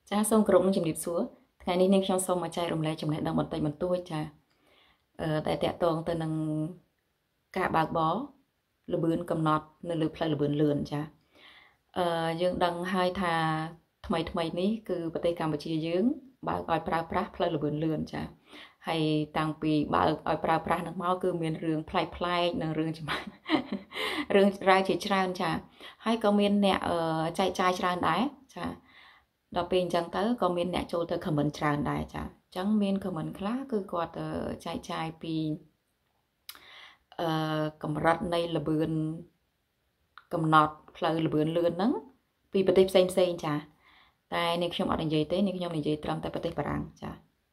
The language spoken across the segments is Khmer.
Chaសូមគោរពនឹងជំរាបសួរថ្ងៃនេះនាងខ្ញុំសូមមកចែករំលែកចំណេះដឹងបន្តិចបន្តួចចាតែតាក់ទងទៅនឹងការបើកបរល្បឿនកំណត់នៅលើផ្លូវល្បឿនលឿនចាយើងដឹងហើយថាថ្មីនេះគឺប្រទេសកម្ពុជាយើងបើកឲ្យប្រើប្រាស់ផ្លូវល្បឿនលឿនចាហើយតាំងពីបើកឲ្យប្រើប្រាស់នឹងមកគឺមានរឿងប្លែកៗនិងរឿងច្បាស់រឿងរ៉ាវជាច្រើនចាហើយក៏មានអ្នកចែកចាយច្រើនដែរចាដល់ពេលអញ្ចឹងទៅក៏មានអ្នកចូលទៅ comment ច្រើនដែរចាអញ្ចឹងមាន comment ខ្លះគឺគាត់ចែកចាយពីកម្រិតនៃល្បឿនកំណត់ផ្លូវល្បឿនលឿនហ្នឹងពីប្រទេសផ្សេងចាតែនេះខ្ញុំអត់និយាយទេនេះខ្ញុំនិយាយត្រឹមតែប្រទេសបារាំងចា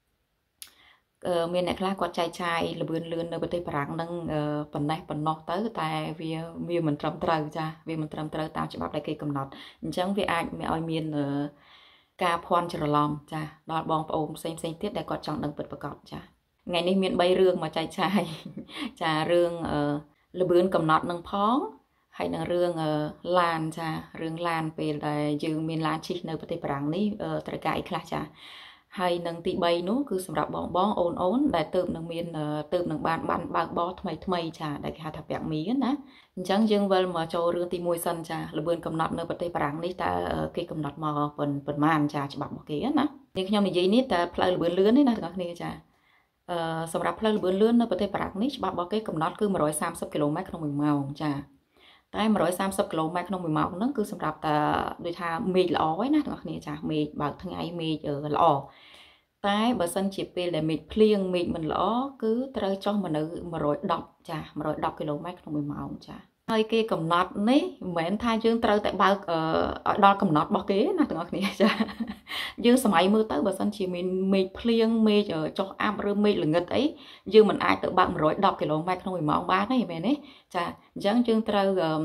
មានអ្នកខ្លះគាត់ចែកចាយល្បឿនលឿននៅប្រទេសបារាំងហ្នឹងប៉ុណ្ណេះប៉ុណ្ណោះទៅតែវាមិនត្រឹមត្រូវចាវាមិនត្រឹមត្រូវតាមច្បាប់ដែលគេកំណត់អញ្ចឹងវាអាចឲ្យមានការភ័ន្តច្រឡំចាដល់បងប្អូនផ្សេងទៀតដែលគាត់ចង់ដឹងពិតប្រាកដចាថ្ងៃនេះមាន3រឿងមកចែកចាយចារឿងល្បឿនកំណត់នឹងផងហើយនឹងរឿងឡានចារឿងឡានពេលដែលយើងមានឡានជិះនៅប្រទេសបារាំងនេះត្រូវការអីខ្លះចាហើយនឹងទី3នោះគឺសម្រាប់បងអូនដែលទើបនឹងបានបើកបរថ្មីចាដែលគេហៅថាពាក់មីណាអញ្ចឹងយើងវិលមកចូលរឿងទី1សិនចាល្បឿនកំណត់នៅប្រទេសបារាំងនេះតើគេកំណត់មកប៉ុន្មានចាច្បាប់របស់គេណានេះខ្ញុំនិយាយនេះតើផ្លូវល្បឿនលឿនទេណាទាំងអស់គ្នាចាសម្រាប់ផ្លូវល្បឿនលឿននៅប្រទេសបារាំងនេះច្បាប់របស់គេកំណត់គឺ130គីឡូម៉ែត្រក្នុង1ម៉ោងចាតែ130គីឡូម៉ែត្រក្នុង1ម៉ោងហ្នឹងគឺសម្រាប់តែដូចថាមេឃល្អឯណាទាំងអស់គ្នាចាមេឃបើកថ្ងៃមេឃល្អតែបើសិនជាពេលដែលមេឃភ្លៀងមេឃមិនល្អគឺត្រូវចុះមកនៅ110ចា110គីឡូម៉ែត្រក្នុង1ម៉ោងចាហើយគេកំណត់នេះមិនមែនថាយើងត្រូវតែបើកឲ្យដល់កំណត់របស់គេណាទាំងអស់គ្នាចាយើងសម័យមើលទៅបើសិនជាមានមេឃភ្លៀងមេឃចុះអាប់ឬមេឃល្ងឹតអីយើងមិនអាចទៅបើក110គីឡូម៉ែត្រក្នុង1ម៉ោងបានទេមែនទេចាអញ្ចឹងយើងត្រូវ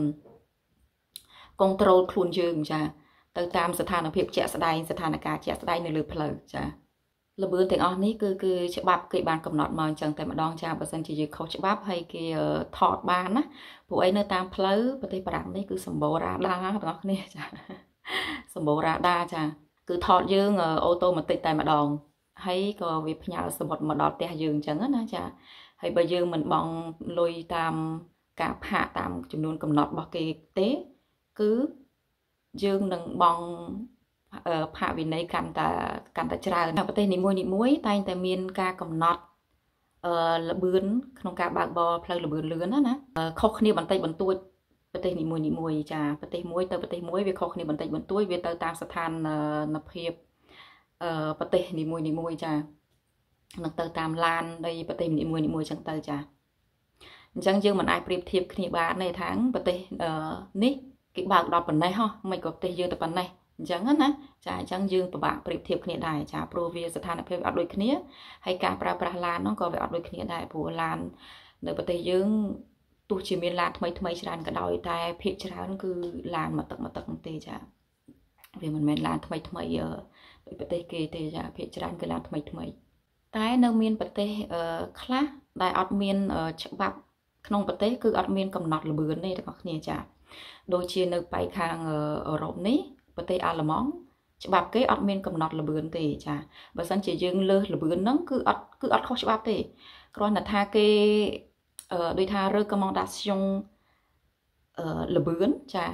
control ខ្លួនយើងចាទៅតាមស្ថានភាពជាក់ស្ដែងស្ថានភាពជាក់ស្ដែងនៅលើផ្លូវចាល្បឿនទាំងអស់នេះគឺច្បាប់គេបានកំណត់មកអញ្ចឹងតែម្ដងចាបើសិនជាយើងខុសច្បាប់ហើយគេថតបានណាព្រោះអីនៅតាមផ្លូវប្រទេសបារាំងនេះគឺសម្បូររ៉ាដាទាំងអស់គ្នាចាសម្បូររ៉ាដាចាគឺថតយើងអូតូម៉ាទិកតែម្ដងហើយក៏វាផ្ញើសមុទ្រមកដល់ផ្ទះយើងអញ្ចឹងណាចាហើយបើយើងមិនបង់លុយតាមការផាកតាមចំនួនកំណត់របស់គេទេគឺយើងនឹងបង់ផាកវិន័យកាន់តែច្រើននៅប្រទេសនីមួយតែងតែមានការកំណត់ល្បឿនក្នុងការបើកបរផ្លូវល្បឿនលឿនណាខុសគ្នាបន្តិចបន្តួចប្រទេសនីមួយចាប្រទេសមួយទៅប្រទេសមួយវាខុសគ្នាបន្តិចបន្តួចវាទៅតាមស្ថានភាពប្រទេសនីមួយចានឹងទៅតាមឡាននៃប្រទេសនីមួយចឹងទៅចាអញ្ចឹងយើងមិនអាចប្រៀបធៀបគ្នាបានទេថាប្រទេសនេះគេបើកដល់ប៉ុណ្ណេះហ៎មិនក៏ប្រទេសយើងទៅប៉ុណ្ណេះអញ្ចឹងណាចាអញ្ចឹងយើងពិបាកប្រៀបធៀបគ្នាដែរចាព្រោះវាស្ថានភាពអត់ដូចគ្នាហើយការប្រើប្រាស់ឡានហ្នឹងក៏វាអត់ដូចគ្នាដែរព្រោះឡាននៅប្រទេសយើងទោះជាមានឡានថ្មីច្រើនក៏ដោយតែភាគច្រើនគឺឡានមកទឹកហ្នឹងទេចាវាមិនមែនឡានថ្មីដូចប្រទេសគេទេចាភាគច្រើនគឺឡានថ្មីតែនៅមានប្រទេសខ្លះដែលអត់មានច្បាប់ក្នុងប្រទេសគឺអត់មានកំណត់ល្បឿនទេទាំងអស់គ្នាចាដូចជានៅប៉ែកខាងអឺរ៉ុបនេះប្រទេសអាល្លឺម៉ង់ច្បាប់គេអត់មានកំណត់ល្បឿនទេចាបើសិនជាយើងលើសល្បឿនហ្នឹងគឺអត់ខុសច្បាប់ទេគ្រាន់តែថាគេដូចថា recommendation ល្បឿនចា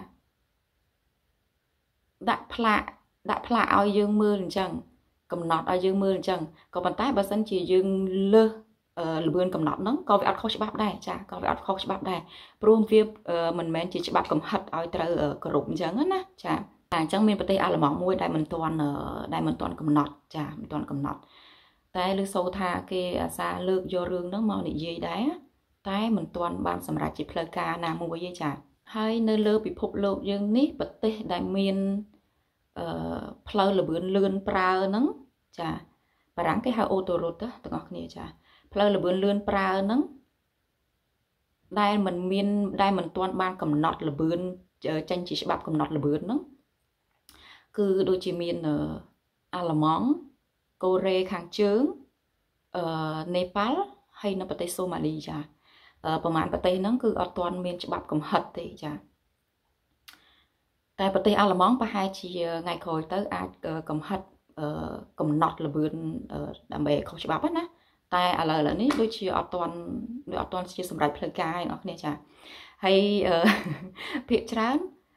ដាក់ផ្លាកឲ្យយើងមើលអញ្ចឹងកំណត់ឲ្យយើងមើលអញ្ចឹងក៏ប៉ុន្តែបើសិនជាយើងលើសល្បឿនកំណត់ហ្នឹងក៏វាអត់ខុសច្បាប់ដែរចាក៏វាអត់ខុសច្បាប់ដែរព្រោះវាមិនមែនជាច្បាប់កំហិតឲ្យត្រូវគោរពអញ្ចឹងណាចាអញ្ចឹងមានប្រទេសអាល្លឺម៉ង់មួយដែលមិនទាន់កំណត់ចាមិនទាន់កំណត់តែលើសូថាគេអាសាលើកយករឿងហ្នឹងមកនិយាយដែរតែមិនទាន់បានសម្រេចជាផ្លូវការណាមួយទេចាហើយនៅលើពិភពលោកយើងនេះប្រទេសដែលមានផ្លូវល្បឿនលឿនប្រើហ្នឹងចាបារាំងគេហៅអូតូរ៉ូតទាំងអស់គ្នាចាផ្លូវល្បឿនលឿនប្រើហ្នឹងដែលមិនទាន់បានកំណត់ល្បឿនចេញជាច្បាប់កំណត់ល្បឿនហ្នឹងគឺដូចជាមានអាល្លឺម៉ង់កូរ៉េខាងជើងនេប៉ាល់ហើយនៅប្រទេសសូម៉ាលីចាប្រហែលប្រទេសហ្នឹងគឺអត់ទាន់មានច្បាប់កំហិតទេចាតែប្រទេសអាល្លឺម៉ង់ប្រហែលជាថ្ងៃក្រោយទៅអាចកំហិតកំណត់ល្បឿនដើម្បីខុសច្បាប់ណាតែឥឡូវនេះដូចជាអត់ទាន់ជាសម្រាប់ផ្លូវការឯអ្នកគ្នាចាហើយភាគច្រើន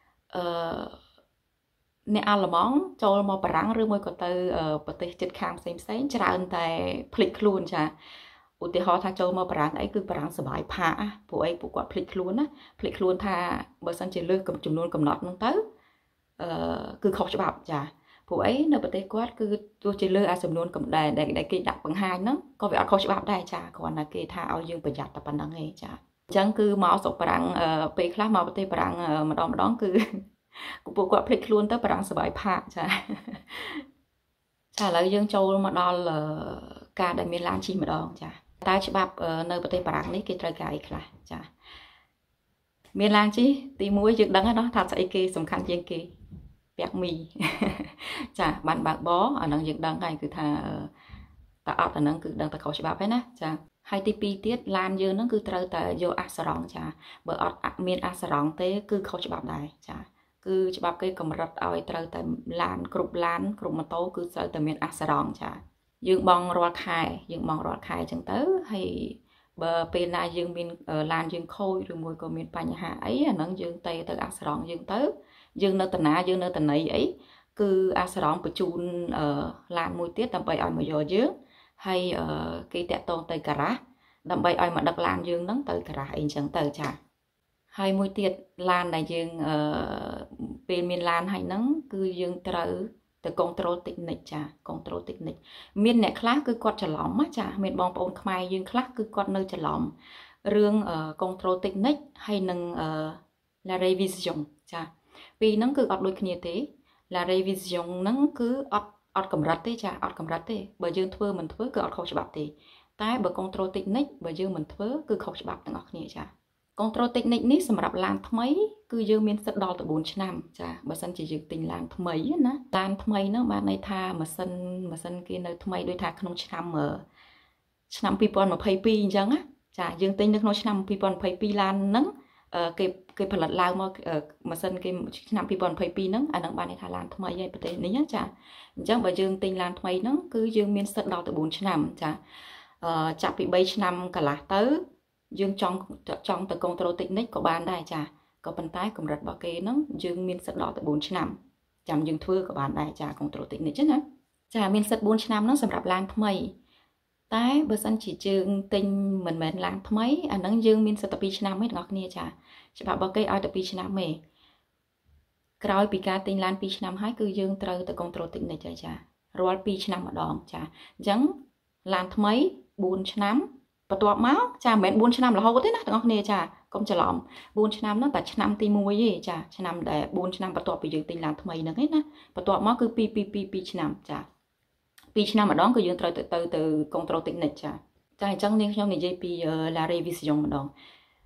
អ្នកអាល្លឺម៉ង់ចូលមកបារាំងឬមួយក៏ទៅប្រទេសជិតខាងផ្សេងច្រើនតែភ្លេចខ្លួនចាឧទាហរណ៍ថាចូលមកបារាំងអីគឺបារាំងសបាយផាកពួកអីពួកគាត់ភ្លេចខ្លួនណាភ្លេចខ្លួនថាបើសិនជាលើសចំនួនកំណត់ហ្នឹងទៅគឺខុសច្បាប់ចាពួកអីនៅប្រទេសគាត់គឺទោះជាលើអាចំនួនកំដែលគេដាក់បង្ហាញហ្នឹងក៏វាអត់ខុសច្បាប់ដែរចាគ្រាន់តែគេថាឲ្យយើងប្រយ័ត្នតែប៉ុណ្្នឹងឯងចាអញ្ចឹងគឺមកស្រុកបារាំងពេលខ្លះមកប្រទេសបារាំងម្ដងគឺពួកគាត់ភ្លេចខ្លួនទៅបារាំងសបាយផាកចាឥឡូវយើងចូលមកដល់ការដែលមានឡានជិះម្ដងចាតើច្បាប់នៅប្រទេសបារាំងនេះគេត្រូវការអីខ្លះចាមានឡានជិះទី1យើងដឹងហើយថាស្អីគេសំខាន់ជាងគេពាក់មីចាបានបើកបរអាហ្នឹងយើងដឹងហើយគឺថាតើអត់អាហ្នឹងគឺដឹងតែខុសច្បាប់ហើយណាចាហើយទី2ទៀតឡានយើងហ្នឹងគឺត្រូវតែយកអាសរងចាបើអត់មានអាសរងទេគឺខុសច្បាប់ដែរចាគឺច្បាប់គេកម្រិតឲ្យត្រូវតែឡានគ្រប់ម៉ូតូគឺត្រូវតែមានអាសរងចាយើងបង់រាល់ខែអញ្ចឹងទៅហើយបើពេលណាយើងមានឡានយើងខូចឬមួយក៏មានបញ្ហាអីអាហ្នឹងយើងទៅអាសរងយើងទៅយើងនៅតាណាយើងនៅតាណីអីគឺអាសរងបញ្ជូនឡានមួយទៀតដើម្បីឲ្យមកយកយើងហើយគេតាក់ទងទៅការ៉ាសដើម្បីឲ្យមកដឹកឡានយើងហ្នឹងទៅការ៉ាសអីអញ្ចឹងទៅចាហើយមួយទៀតឡានដែលយើងពេលមានឡានហើយហ្នឹងគឺយើងត្រូវទៅ control technique ចា control technique មានអ្នកខ្លះគឺគាត់ច្រឡំចាមានបងប្អូនខ្មែរយើងខ្លះគឺគាត់នៅច្រឡំរឿង control technique ហើយនឹង la révision ចាពីរហ្នឹងគឺអត់ដូចគ្នាទេ la révision ហ្នឹងគឺអត់កម្រិតទេចាអត់កម្រិតទេបើយើងធ្វើមិនធ្វើគឺអត់ខុសច្បាប់ទេតែបើ control technique បើយើងមិនធ្វើគឺខុសច្បាប់ទាំងអស់គ្នាចា control technique នេះសម្រាប់ឡានថ្មីគឺយើងមានសិទ្ធិដល់ទៅ4ឆ្នាំចាបើសិនជាយើងទិញឡានថ្មីណាឡានថ្មីហ្នឹងបានន័យថាម៉ាស៊ីនគេនៅថ្មីដូចថាក្នុងឆ្នាំ2022អញ្ចឹងណាចាយើងទិញនៅក្នុងឆ្នាំ2022ឡានហ្នឹងគេផលិតឡើងមកម៉ាស៊ីនគេឆ្នាំ2022ហ្នឹងអាហ្នឹងបានន័យថាឡានថ្មីហើយប្រទេសនេះចាអញ្ចឹងបើយើងទិញឡានថ្មីហ្នឹងគឺយើងមានសិទ្ធិដល់ទៅ4ឆ្នាំចាចាប់ពី3ឆ្នាំកន្លះទៅយើងចង់ទៅ control technique ក៏បានដែរចាក៏ប៉ុន្តែកម្រិតរបស់គេហ្នឹងយើងមានសិទ្ធិដល់ទៅ4ឆ្នាំចាំយើងធ្វើក៏បានដែរចា control technique ណាចាមានសិទ្ធិ4ឆ្នាំហ្នឹងសម្រាប់ឡានថ្មីតែបើសិនជាយើងទិញមិនមែនឡានថ្មីអាហ្នឹងយើងមានសិទ្ធិតែ2ឆ្នាំទេបងប្អូនគ្នាចាច្បាប់របស់គេឲ្យតែ2ឆ្នាំទេក្រោយពីការទិញឡាន2ឆ្នាំហើយគឺយើងត្រូវទៅ control technique ហើយចារាល់2ឆ្នាំម្ដងចាអញ្ចឹងឡានថ្មី4ឆ្នាំបន្ទាប់មកចាមិនមែន4ឆ្នាំរហូតទេណាបងប្អូនគ្នាចាកុំច្រឡំ4ឆ្នាំហ្នឹងតែឆ្នាំទី1ទេចាឆ្នាំដែល4ឆ្នាំបន្ទាប់ពីយើងទិញឡានថ្មីហ្នឹងឯណាបន្ទាប់មកគឺ2ឆ្នាំចា2ឆ្នាំម្ដងគឺយើងត្រូវទៅ control technique ចាអញ្ចឹងនាងខ្ញុំនិយាយពី la révision ម្ដង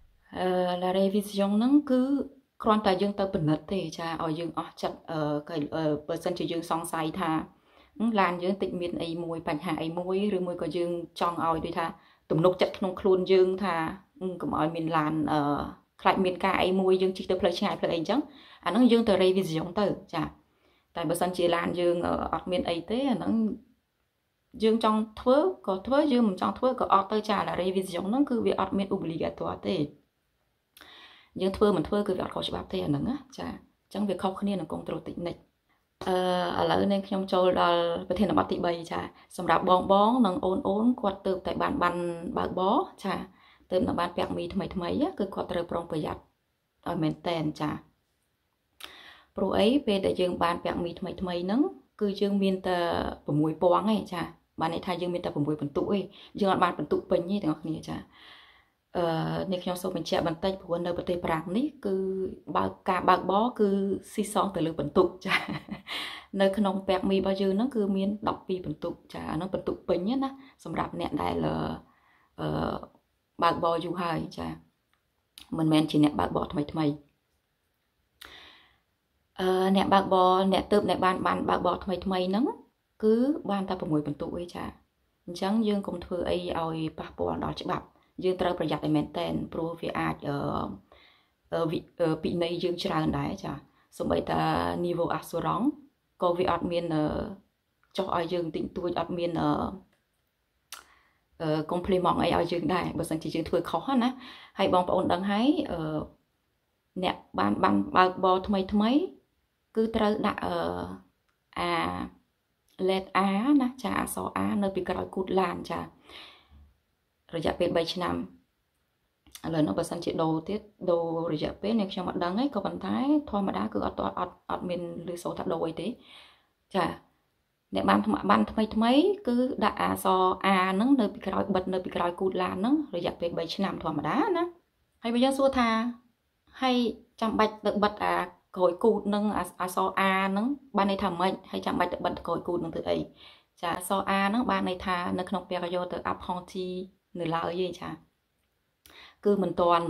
la révision ហ្នឹងគឺគ្រាន់តែយើងទៅពិនិត្យទេចាឲ្យយើងអស់ចិត្តបើសិនជាយើងសង្ស័យថាឡានយើងតិចមានអីមួយបញ្ហាអីមួយឬមួយក៏យើងចង់ឲ្យដូចថាទំនុកចិត្តក្នុងខ្លួនយើងថាកុំឲ្យមានឡានខ្លាចមានការអីមួយយើងជិះទៅផ្លូវឆ្ងាយផ្លូវអីអញ្ចឹងអាហ្នឹងយើងទៅ revision ទៅចាតែបើសិនជាឡានយើងអត់មានអីទេអាហ្នឹងយើងចង់ធ្វើក៏ធ្វើយើងមិនចង់ធ្វើក៏អត់ទៅចា revision ហ្នឹងគឺវាអត់មាន obligatoire ទេយើងធ្វើមិនធ្វើគឺវាអត់ខុសច្បាប់ទេអាហ្នឹងណាចាអញ្ចឹងវាខុសគ្នានឹង control technique ឥឡូវនេះខ្ញុំចូលដល់ប្រធានបទទី3ចាសម្រាប់បងនិងអូនគាត់ទើបតែបានបើកបរចាទើបនឹងបានពាក់មីថ្មីគឺគាត់ត្រូវប្រុងប្រយ័ត្នឲ្យមែនតែនចាព្រោះអីពេលដែលយើងបានពាក់មីថ្មីហ្នឹងគឺយើងមានតែ6ពងឯងចាបានន័យថាយើងមានតែ6បន្ទុកឯងយើងអត់បានបន្ទុកពេញទេទាំងអស់គ្នាចានេះខ្ញុំសូមបញ្ជាក់បន្តិចព្រោះនៅប្រទេសបារាំងនេះគឺការបើកបរគឺស៊ីសងទៅលើបន្ទុកចានៅក្នុងពាក់មីរបស់យើងហ្នឹងគឺមាន12បន្ទុកចាអាហ្នឹងបន្ទុកពេញណាសម្រាប់អ្នកដែលបើកបរយូរហើយចាមិនមែនជាអ្នកបើកបរថ្មីអ្នកបើកបរអ្នកទើបអ្នកបានបើកបរថ្មីហ្នឹងគឺបានតែ6បន្ទុកឯងចាអញ្ចឹងយើងកុំធ្វើអីឲ្យប៉ះពាល់ដល់ច្បាប់យើងត្រូវប្រយ័ត្នឲ្យមែនតែនព្រោះវាអាចពិន័យយើងច្រើនដែរចាសូម្បីតែ niveau assurance ក៏វាអត់មាន cho ai dương tịnh tôi ọt miên compliment ai dương đại bởi sân chỉ dương thôi khó na hay bong bóng đăng hái nè ban bò thay cứ trâu đã let á na cha so á nơi bị còi cụt làn cha rồi dạ bên 3 năm lời nó bởi sân chỉ đồ tiết đồ rồi dạ bên này trong mặt đắng ấy có bàn thái thôi mà đã cứ ọt miền lưới số thật đồ ấy thế chà nè ban thay cứ đã so nắng nơi bị còi bật nơi bị còi cụt làn nắng rồi dạ bên 7 năm thôi mà đã nè hay bây giờ xua tha hay chăm bạch được bật còi cụt nâng so nắng ban này thầm mệnh hay chăm bạch được bật còi cụt nâng từ ấy chà so nắng ban này tha nâng không bèo vô từ áp hòn chi nửa lao gì chà cứ mình toàn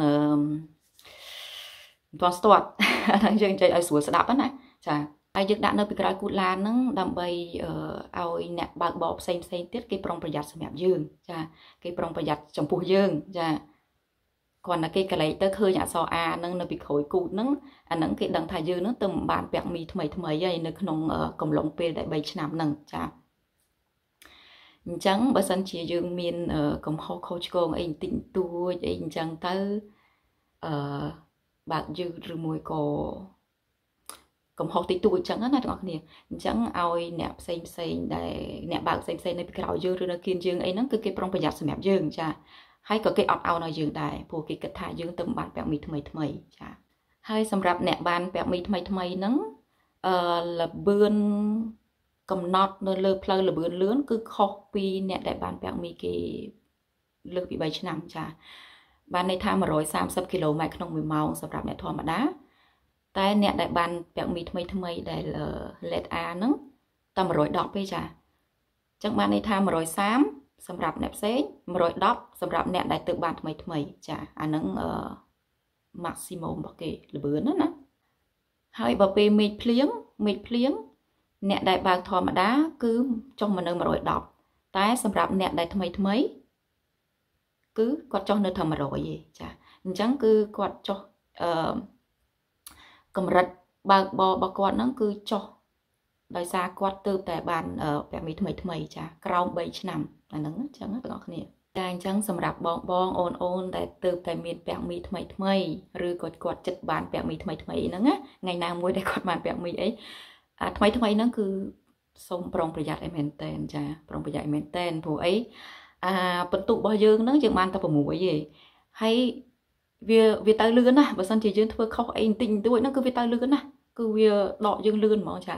start đang chơi chơi ai sủa sẽ đạp á nè chà ai dựng đã nơi bị cái cụt lan nắng đầm bay ao nẹt bạc bọp xem tiết cái prongประหยัด สำหรับ dương chà cái prong ประหยัด trong ពោះ dương chà còn là cái lấy tới khơi nhà so nâng nơi bị khối cụt nắng nắng cái đằng thải dương nó tầm bàn bẹt mì thay vậy nơiក្នុងកំឡុងពេលដែល 3 ឆ្នាំហ្នឹងចាអញ្ចឹងបើសិនជាយើងមានកំហុសខុសឆ្គងអីបន្តិចតួចអីអញ្ចឹងទៅបើកយឺតឬមួយក៏កំហុសតិចតួចអញ្ចឹងណាទាំងអស់គ្នាអញ្ចឹងឲ្យអ្នកផ្សេងដែលអ្នកបើកផ្សេងនៅពីក្រោយយើងឬនៅគៀនយើងអីហ្នឹងគឺគេប្រុងប្រយ័ត្នសម្រាប់យើងចាហើយក៏គេអត់ឲ្យដល់យើងដែរព្រោះគេគិតថាយើងទៅបានពាក់មីថ្មីចាហើយសម្រាប់អ្នកបានពាក់មីថ្មីហ្នឹងលបឿនកំណត់នៅលើផ្លូវលបឿនលឿនគឺខុសពីអ្នកដែលបានពាក់មីគេលើសពី 3 ឆ្នាំចាបានន័យថា130 គីឡូម៉ែត្រក្នុង1ម៉ោងសម្រាប់អ្នកធម្មតាតែអ្នកដែលបានពាក់មីថ្មីដែល LED A ហ្នឹងតែ110ទេចាអញ្ចឹងបានន័យថា130សម្រាប់អ្នកផ្សេង110សម្រាប់អ្នកដែលទើបបានថ្មីចាអាហ្នឹងmaximum របស់គេលបឿនណាហើយបើពេលមេឃភ្លៀងអ្នកដែលបើកធម្មតាគឺចុះមកនៅ110តែសម្រាប់អ្នកដែលថ្មីគឺគាត់ចុះនៅតែ100ទេចាអញ្ចឹងគឺគាត់ចុះកម្រិតបើកបរបស់គាត់ហ្នឹងគឺចុះដោយសារគាត់ទើបតែបានពាក់មីថ្មីចាក្រោម 3 ឆ្នាំអាហ្នឹងអញ្ចឹងទាំងអស់គ្នាតែអញ្ចឹងសម្រាប់បងអូនដែលទើបតែមានពាក់មីថ្មីឬក៏គាត់ចិត្តបានពាក់មីថ្មីហ្នឹងណាថ្ងៃណាមួយដែលគាត់បានពាក់មីអីថ្មីហ្នឹងគឺសូមប្រុងប្រយ័ត្នឲ្យមែនតែនចាប្រុងប្រយ័ត្នឲ្យមែនតែនព្រោះអីបន្ទុករបស់យើងហ្នឹងយើងបានតែ6ទេហើយវាទៅលឿនណាស់បើសិនជាយើងធ្វើខុសអីបន្តិចបន្តួចហ្នឹងគឺវាទៅលឿនណាស់គឺវាដកយើងលឿនហ្មងចា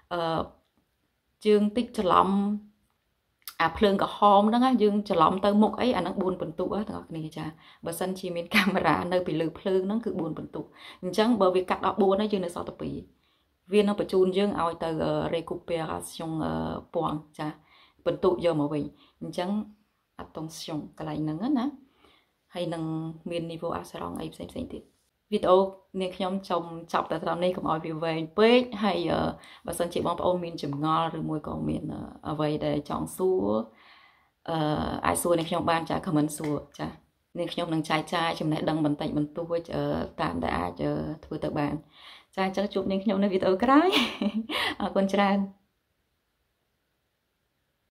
យើងតិចច្រឡំភ្លើងក្រហមហ្នឹងយើងច្រឡំទៅមុខអីអាហ្នឹង4បន្ទុកទាំងអស់គ្នាចាបើសិនជាមានកាមេរ៉ានៅពីលើភ្លើងហ្នឹងគឺ4បន្ទុកអញ្ចឹងបើវាកាត់ដល់4ហើយយើងនៅសល់តែ2វានឹងបញ្ជូនយើងឲ្យទៅ récupération ពងចាបន្ទុកយកមកវិញអញ្ចឹង attention កន្លែងហ្នឹងណាហើយនឹងមាន niveau assurance អីផ្សេងទៀតវីដេអូនេះខ្ញុំចាប់តែត្រង់នេះកុំឲ្យវាវែងពេកហើយបើសិនជាបងប្អូនមានចម្ងល់ឬមួយក៏មានអ្វីដែលចង់សួរអាចសួរនេះខ្ញុំបានចា comment សួរចានេះខ្ញុំនឹងចែកចាយចំណេះដឹងបន្តិចបន្តួចតាមដែលអាចធ្វើទៅបានចាអញ្ចឹងជួបនាងខ្ញុំនៅវីដេអូក្រោយអរគុណច្រើន